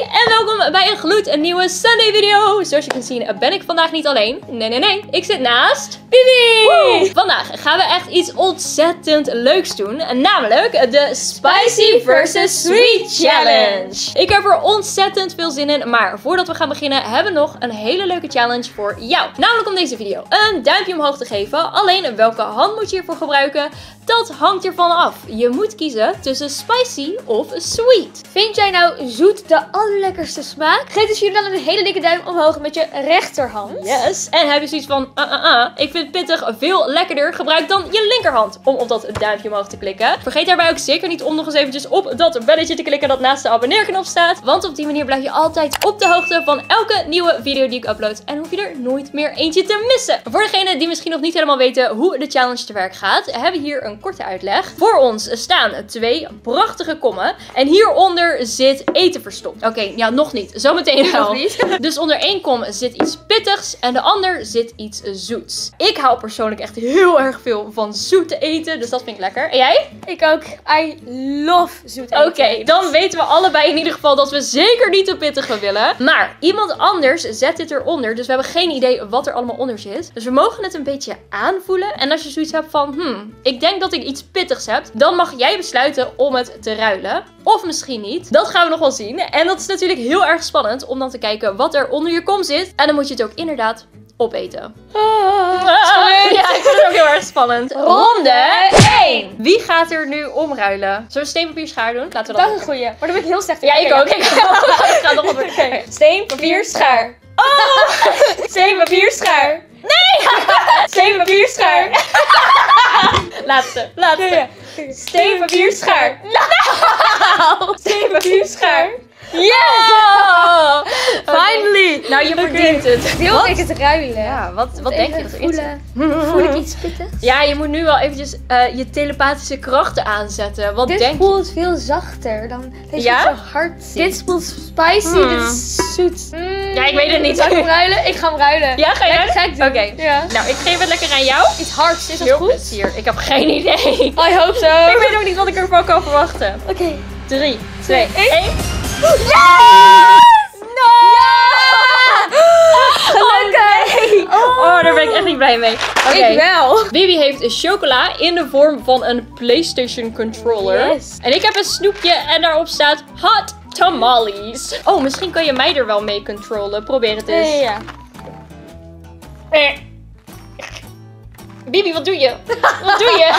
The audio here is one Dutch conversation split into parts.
Hey en welkom bij een nieuwe Sunday video. Zoals je kunt zien ben ik vandaag niet alleen. Nee. Ik zit naast Bibi. Woe! Vandaag gaan we echt iets ontzettend leuks doen. Namelijk de Spicy vs Sweet Challenge. Ik heb er ontzettend veel zin in. Maar voordat we gaan beginnen hebben we nog een hele leuke challenge voor jou. Namelijk om deze video een duimpje omhoog te geven. Alleen welke hand moet je hiervoor gebruiken? Dat hangt ervan af. Je moet kiezen tussen spicy of sweet. Vind jij nou zoet de allerlekkerste smaak? Geef dus jullie dan een hele dikke duim omhoog met je rechterhand. Yes. En heb je zoiets van, ik vind pittig veel lekkerder. Gebruik dan je linkerhand om op dat duimpje omhoog te klikken. Vergeet daarbij ook zeker niet om nog eens eventjes op dat belletje te klikken dat naast de abonneerknop staat. Want op die manier blijf je altijd op de hoogte van elke nieuwe video die ik upload. En hoef je er nooit meer eentje te missen. Voor degenen die misschien nog niet helemaal weten hoe de challenge te werk gaat, hebben we hier een korte uitleg. Voor ons staan 2 prachtige kommen. En hieronder zit eten verstopt. Oké, ja, nog niet. Zometeen wel. Nog niet. Dus onder één kom zit iets pittigs en de ander zit iets zoets. Ik hou persoonlijk echt heel erg veel van zoet te eten, dus dat vind ik lekker. En jij? Ik ook. I love zoet eten. Oké, dan weten we allebei in ieder geval dat we zeker niet te pittige willen. Maar iemand anders zet dit eronder, dus we hebben geen idee wat er allemaal onder zit. Dus we mogen het een beetje aanvoelen. En als je zoiets hebt van, ik denk dat ik iets pittigs heb, dan mag jij besluiten om het te ruilen. Of misschien niet. Dat gaan we nog wel zien. En dat is natuurlijk heel erg spannend om dan te kijken wat er onder je kom zit. En dan moet je het ook inderdaad opeten. Ja, ik vind het ook heel erg spannend. Ronde 1. Wie gaat er nu omruilen? Zullen we steen, papier, schaar doen? Laten we Dat is een goeie. Maar dan ben ik heel slecht in. Ja, ik ook. Ik ga nog op. Steen, papier, schaar. Oh! Steen, papier, schaar. Nee! Steen, papier, schaar. Laatste. Steen, papier, schaar. Steen, papier, schaar. Yeah! Finally! Nou, je verdient het. Wil ik het ruilen? Ja, wat denk je dat erin zit? Voel ik iets pittigs? Ja, je moet nu wel eventjes je telepathische krachten aanzetten. Wat Dit denk je? voelt veel zachter dan deze Ja? zo hard zit. Dit voelt spicy, dit is zoet. Ja, ik weet het niet. Zal ik hem ruilen? Ik ga hem ruilen. Ja, ga je ruilen? Ga ik doen. Oké. Ja. Nou, ik geef het lekker aan jou. Iets hards, is dat Heel goed? Hier, ik heb geen idee. I hope so. Ik weet ook niet wat ik ervan kan verwachten. Oké. 3, 2, 1. Yes! No! Gelukkig! Oh, daar ben ik echt niet blij mee. Oké. Ik wel. Bibi heeft chocola in de vorm van een PlayStation controller. Yes. En ik heb een snoepje en daarop staat hot tamales. Oh, misschien kan je mij er wel mee controlen. Probeer het eens. Ja. Bibi, wat doe je? Wat doe je?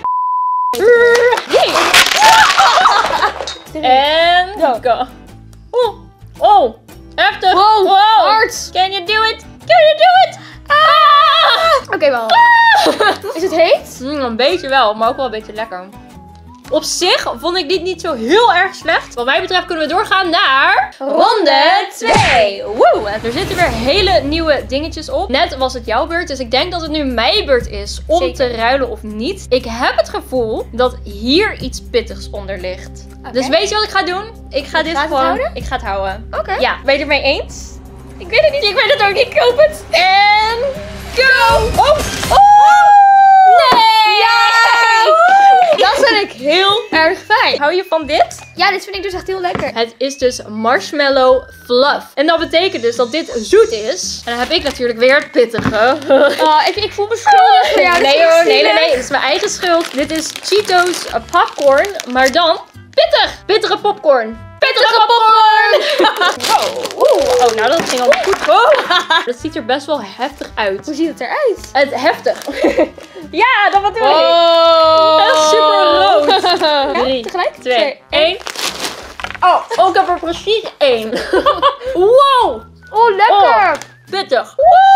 En go. Oh, heftig. Wow, hard. Can you do it? Can you do it? Ah! Oké, wel. Is het heet? Een beetje wel, maar ook wel een beetje lekker. Op zich vond ik dit niet zo heel erg slecht. Wat mij betreft kunnen we doorgaan naar ronde 2. Woe! Er zitten weer hele nieuwe dingetjes op. Net was het jouw beurt, dus ik denk dat het nu mijn beurt is om te ruilen of niet. Ik heb het gevoel dat hier iets pittigs onder ligt. Okay. Dus weet je wat ik ga doen? Ik ga dit gewoon... houden? Ik ga het houden. Oké. Ja, ben je het mee eens? Ik weet het niet. Ik weet het ook niet. Ik koop het. En go! Oh! Nee! Ja! Dat vind ik heel erg fijn. Hou je van dit? Ja, dit vind ik dus echt heel lekker. Het is dus marshmallow fluff. En dat betekent dus dat dit zoet is. En dan heb ik natuurlijk weer het pittige. Ik voel me schuldig voor jou. Nee hoor, nee. Het is mijn eigen schuld. Dit is Cheetos popcorn, maar dan pittig. Pittige popcorn. Pittige popcorn! Oh, nou dat ging al goed. Dat ziet er best wel heftig uit. Hoe ziet het eruit? Het heftig. Ja, dat bedoel ik. Oh. Het is super rood. 3, tegelijk? 2, 1. Oh, ik heb er precies 1. Wow. Oh, lekker. Pittig.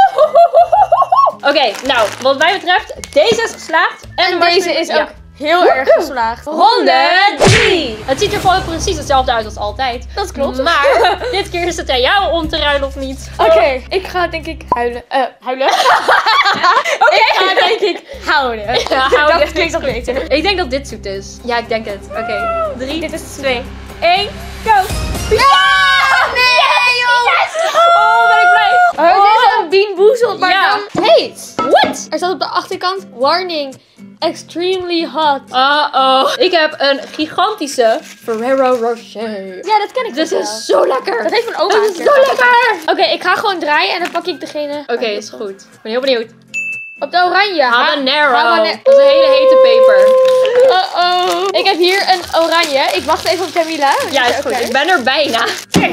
Oké, nou, wat mij betreft, deze is geslaagd. En deze is ook heel erg geslaagd. Ronde 3. Het ziet er gewoon precies hetzelfde uit als altijd. Dat klopt. Maar dit keer is het aan jou om te ruilen of niet. Oké, ik ga denk ik huilen. Huilen? Ik ga denk ik houden. Ja, houden. Dat klinkt nog beter. Ik denk dat dit zoet is. Ja, ik denk het. Oké, 3, Dit is 2, 1, go. Ja! Nee, joh! Yes! Oh, ben ik blij. Oh, dit is een Bean Boozled, maar Ja. dan heet. What? Er staat op de achterkant warning. extremely hot. Uh-oh. Ik heb een gigantische Ferrero Rocher. Ja, dat ken ik Dit wel. is zo lekker. Dat heeft mijn oma Dit een is keer zo gehad. lekker. Oké, ik ga gewoon draaien en dan pak ik degene. Oké, is goed. Ik ben heel benieuwd. Op de oranje. Habanero. Dat is een hele hete peper. Uh-oh. Ik heb hier een oranje. Ik wacht even op Camilla. Ja, is goed. Oké. Ik ben er bijna.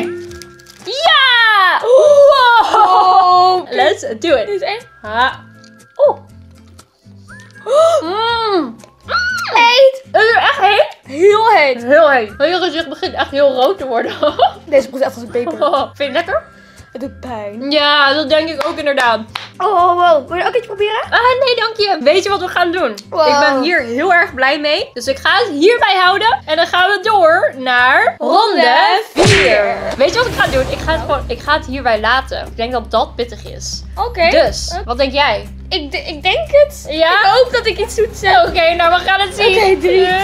Ja! Oh, Let's do Dit it. is echt Ha. heet. Het is echt heet. Heel heet. Heel heet. Je gezicht begint echt heel rood te worden. Deze proeft echt als een peper. Vind je het lekker? Het doet pijn. Ja, dat denk ik ook inderdaad. Oh, wow. Wil je ook iets proberen? Nee, dank je. Weet je wat we gaan doen? Wow. Ik ben hier heel erg blij mee. Dus ik ga het hierbij houden. En dan gaan we door naar ronde 4. Weet je wat ik ga doen? Ik ga het hierbij laten. Ik denk dat dat pittig is. Oké. Dus, wat denk jij? Ik denk het. Ja? Ik hoop dat ik iets zoets zeg. Oké, nou we gaan het zien. Oké, 3, 2, 1.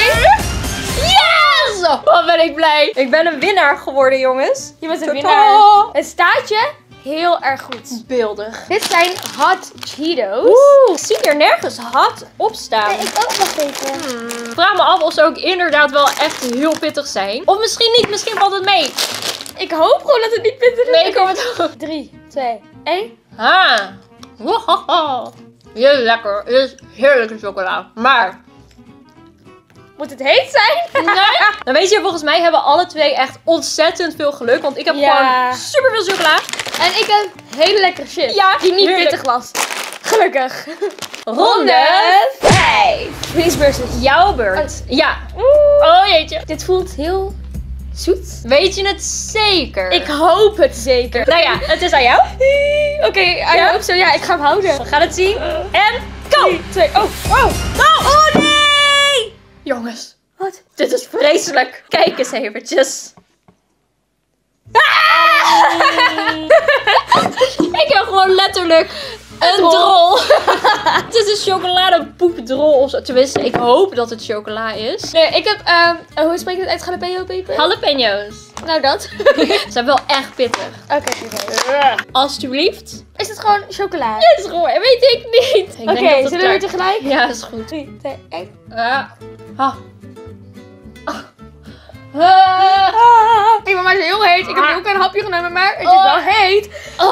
Yes! Wat ben ik blij. Ik ben een winnaar geworden, jongens. Je bent een Tadaa. winnaar. Het staat je heel erg goed. Beeldig. Dit zijn hot Cheetos. Oeh, ik zie hier nergens hot op staan. Nee, ik ook nog even. Ik vraag me af of ze ook inderdaad wel echt heel pittig zijn. Of misschien niet, misschien valt het mee. Ik hoop gewoon dat het niet pittig is. Nee, ik hoop het ook. 3, 2, 1. Ha. Wohoho. Heel lekker. Het is heerlijke chocola. Maar, Moet het heet zijn? nee. Dan weet je, volgens mij hebben alle twee echt ontzettend veel geluk. Want ik heb Ja. gewoon super veel chocola. En ik heb hele lekkere chips. Ja, die niet heerlijk. pittig was. Gelukkig. Ronde 5. Wie versus? Jouw beurt. Ja. Oeh. Oh jeetje. Dit voelt heel zoet. Weet je het zeker? Ik hoop het zeker. Nou ja, het is aan jou. Oké, I Ja? hope so. Ja, ik ga hem houden. We gaan het zien. En go! 3, 2, oh. Oh nee! Jongens, Wat? dit is vreselijk. Kijk eens eventjes. Ik heb gewoon letterlijk een drol. Het is een chocoladepoepdrol of zo. Tenminste, ik hoop dat het chocola is. Nee, ik heb, hoe spreek je het uit? Jalapeno peper? Jalapeno's. Nou, dat. Ze zijn wel echt pittig. Oké, oké. Alsjeblieft. Is het gewoon chocola? Dit is gewoon, weet ik niet. Ik denk Oké, dat het zullen we klaar- weer tegelijk? Ja, is goed. 3, 2, 1. Ik ben maar zo heel heet. Ik heb ook een hapje genomen, maar het is wel heet.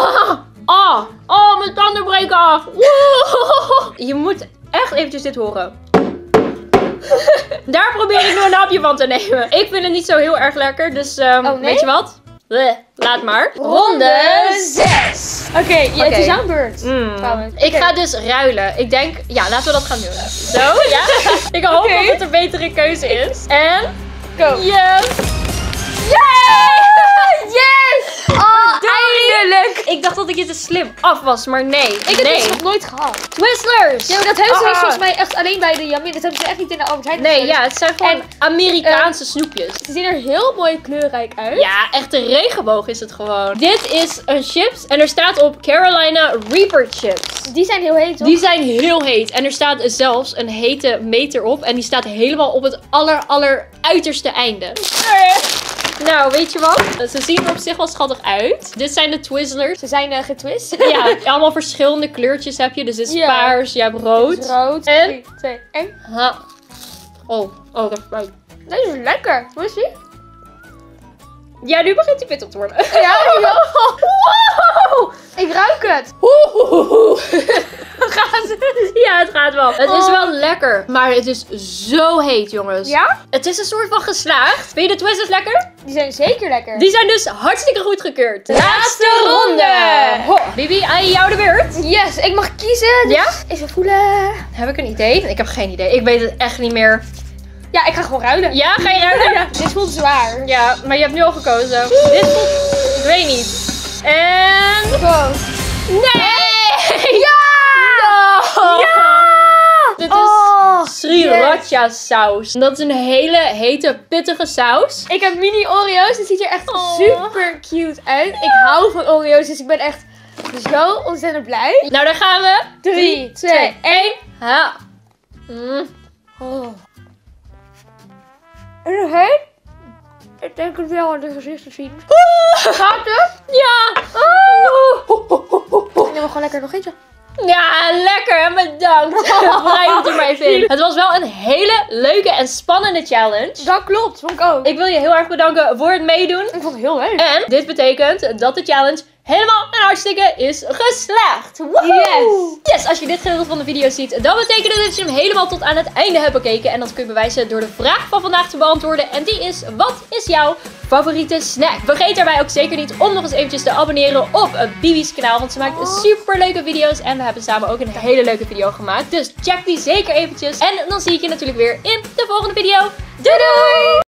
Mijn tanden breken af. Je moet echt eventjes dit horen. Daar probeer ik nu een hapje van te nemen. Ik vind het niet zo heel erg lekker, dus nee? weet je wat? Bleh, laat maar. Ronde 6. Oké, ja, het is jouw beurt. Trouwens. Ik ga dus ruilen. Ik denk, ja, laten we dat gaan doen. Zo, ja. Ik hoop Oké. dat het een betere keuze is. En, Go. yes! Yes! Oh, eindelijk! Ik dacht dat ik je te slim af was, maar nee. Ik heb dit nog nooit gehad. Twizzlers! Ja, maar dat hebben ze dus volgens mij echt alleen bij de Yummy. Dat hebben ze echt niet in de Albert Heijn. Nee, of zo. ja, het zijn gewoon En, Amerikaanse snoepjes. Ze zien er heel mooi kleurrijk uit. Ja, echt een regenboog is het gewoon. Dit is een chips en er staat op Carolina Reaper chips. Die zijn heel heet, toch? Die zijn heel heet en er staat zelfs een hete meter op en die staat helemaal op het aller uiterste einde. Nou, weet je wat? Ze zien er op zich wel schattig uit. Dit zijn de Twizzlers. Ze zijn getwist. Ja, allemaal verschillende kleurtjes heb je. Dus dit is Ja. paars, je hebt rood. Rood. En? 3, 2, 1. Ha. Oh, dat is spijt. Deze is lekker. Hoe is die? Ja, nu begint hij pittig te worden. Ja, Wow! ik ruik het. Gaat het? Ja, het gaat wel. Het is wel lekker. Maar het is zo heet, jongens. Ja? Het is een soort van geslaagd. Vind je de Twizzlers lekker? Die zijn zeker lekker. Die zijn dus hartstikke goed gekeurd. Laatste ronde. Ho, Bibi, aan jou de beurt. Yes, ik mag kiezen. Dus Ja? even voelen. Heb ik een idee? Ik heb geen idee. Ik weet het echt niet meer. Ja, ik ga gewoon ruilen. Ja, ga je ruilen? Ja. Dit voelt zwaar. Ja, maar je hebt nu al gekozen. Dit voelt... Ik weet niet. En... Go. Nee! Ja! No! Ja! Dit is sriracha saus. Dat is een hele hete, pittige saus. Ik heb mini Oreo's. Het ziet er echt super cute uit. Ik hou van Oreo's, dus ik ben echt zo ontzettend blij. Nou, daar gaan we. 3, 2, 1. Ha. Oh. Is het heet? Ik denk het wel aan de gezicht te zien. Gaat het? Ja. Ik neem gewoon lekker nog eentje. Ja, lekker en bedankt. Vrij moet er maar even in. Het was wel een hele leuke en spannende challenge. Dat klopt, vond ik ook. Ik wil je heel erg bedanken voor het meedoen. Ik vond het heel leuk. En dit betekent dat de challenge helemaal en hartstikke is geslaagd. Woehoe! Yes, als je dit gedeelte van de video ziet, dan betekent het dat je hem helemaal tot aan het einde hebt bekeken. En dat kun je bewijzen door de vraag van vandaag te beantwoorden. En die is, wat is jouw favoriete snack? Vergeet daarbij ook zeker niet om nog eens eventjes te abonneren op Bibi's kanaal. Want ze maakt super leuke video's. En we hebben samen ook een hele leuke video gemaakt. Dus check die zeker eventjes. En dan zie ik je natuurlijk weer in de volgende video. Doei doei!